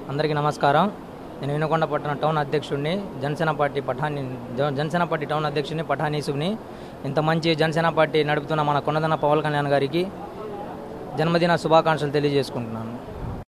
అందరికీ నమస్కారం. నేను వినుకొండ పట్టణ టౌన్ అధ్యక్షుడిని, జనసేన పార్టీ టౌన్ అధ్యక్షుడిని పఠాన్ యూసుఫ్ని. ఇంత మంచి జనసేన పార్టీ నడుపుతున్న మన కొండదన్న పవన్ కళ్యాణ్ గారికి జన్మదిన శుభాకాంక్షలు తెలియజేసుకుంటున్నాను.